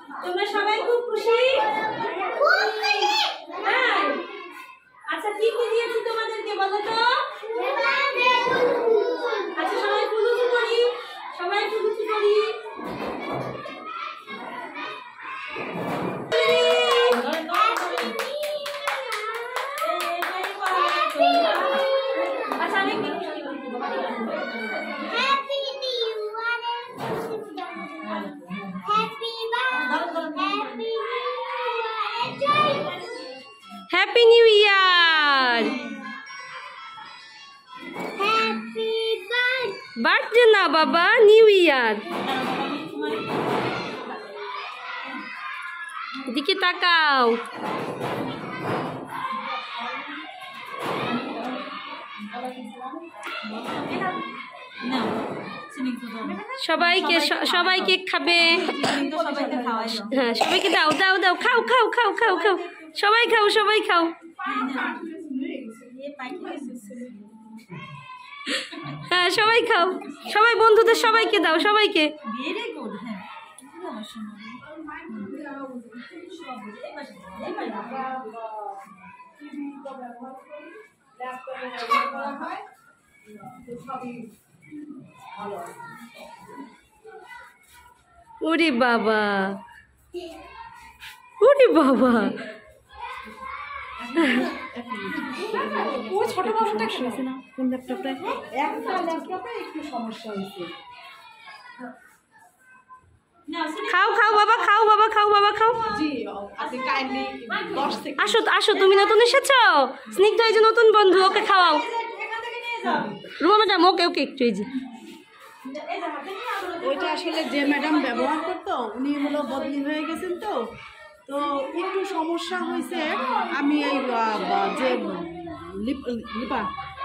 তোমরা সবাই খুব খুশি? হ্যাঁ। আচ্ছা কি কি দিয়েছি তোমাদেরকে বলো তো? আচ্ছা সবাই ফুলুচি করি, সবাই ফুলুচি করি। আচ্ছা আমি হ্যাপি নিউ ইয়ার। বার্থডে না বাবা, নিউ ইয়ার। এদিকে তাকাও। সবাইকে সবাই কেক খাবে। হ্যাঁ সবাইকে দাও দাও দাও, খাও খাও খাও খাও খাও, সবাই খাও সবাই খাও। হ্যাঁ সবাই খাও, সবাই বন্ধুদের সবাইকে দাও, সবাইকে। ওরে বাবা, ওরে বাবা, ছোট বাবুটা খেয়েছে না কোন ল্যাপটপটা? একটা ল্যাপটপে একটু সমস্যা হয়েছে। খাও খাও বাবা, খাও বাবা, খাও বাবা, খাও। জি আপনি কাইন্ডলি 10 থেকে আসো আসো, তুমি নতুন এসেছো, স্নিগ্ধ এই যে নতুন বন্ধু, ওকে খাওয়াও। রুমা ম্যাডাম ওকে ওকে একটু এই যে। ওইটা আসলে যে ম্যাডাম ব্যবহার করতো উনি হলো বদলি হয়ে গেছেন, তো তো একটু সমস্যা হয়েছে। আমি এই যে লিপা